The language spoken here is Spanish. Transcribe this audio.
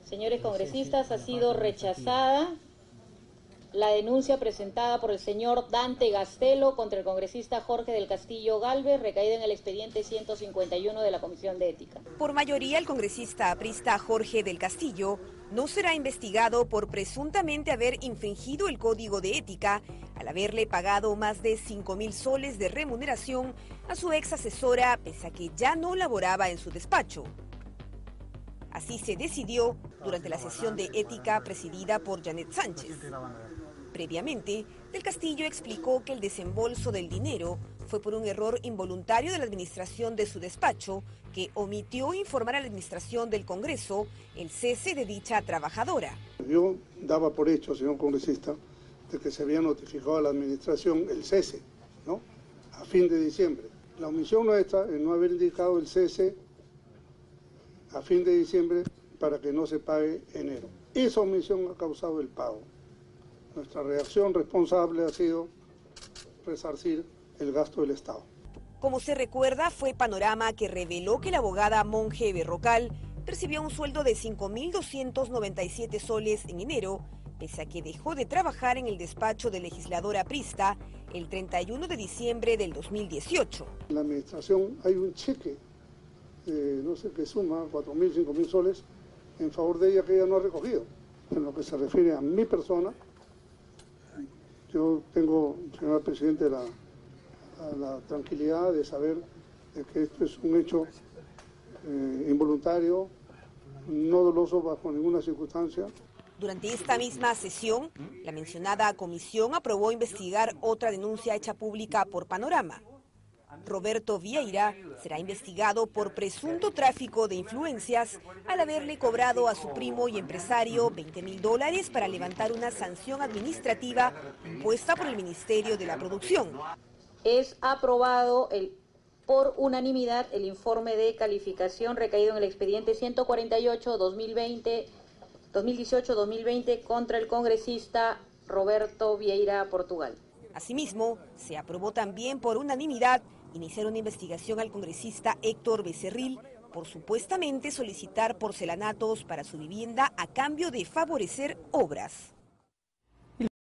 Señores congresistas, ha sido rechazada la denuncia presentada por el señor Dante Gastelo contra el congresista Jorge del Castillo Galvez, recaída en el expediente 151 de la Comisión de Ética. Por mayoría, el congresista aprista Jorge del Castillo no será investigado por presuntamente haber infringido el Código de Ética al haberle pagado más de 5.000 soles de remuneración a su ex asesora, pese a que ya no laboraba en su despacho. Así se decidió durante la sesión de ética presidida por Janet Sánchez. Previamente, Del Castillo explicó que el desembolso del dinero fue por un error involuntario de la administración de su despacho, que omitió informar a la administración del Congreso el cese de dicha trabajadora. Yo daba por hecho, señor congresista, de que se había notificado a la administración el cese, ¿no?, a fin de diciembre. La omisión nuestra es no haber indicado el cese a fin de diciembre para que no se pague enero. Esa omisión ha causado el pago. Nuestra reacción responsable ha sido resarcir el gasto del Estado. Como se recuerda, fue Panorama que reveló que la abogada Monje Berrocal percibió un sueldo de 5.297 soles en enero, pese a que dejó de trabajar en el despacho del legislador aprista el 31 de diciembre del 2018. En la administración hay un cheque, no sé qué suma, 4.000, 5.000 soles, en favor de ella que ella no ha recogido. En lo que se refiere a mi persona, yo tengo, señora Presidente, la tranquilidad de saber de que esto es un hecho involuntario, no doloso bajo ninguna circunstancia. Durante esta misma sesión, la mencionada comisión aprobó investigar otra denuncia hecha pública por Panorama. Roberto Vieira será investigado por presunto tráfico de influencias al haberle cobrado a su primo y empresario $20.000 para levantar una sanción administrativa impuesta por el Ministerio de la Producción. Es aprobado por unanimidad el informe de calificación recaído en el expediente 148-2018-2020 contra el congresista Roberto Vieira Portugal. Asimismo, se aprobó también por unanimidad iniciar una investigación al congresista Héctor Becerril por supuestamente solicitar porcelanatos para su vivienda a cambio de favorecer obras.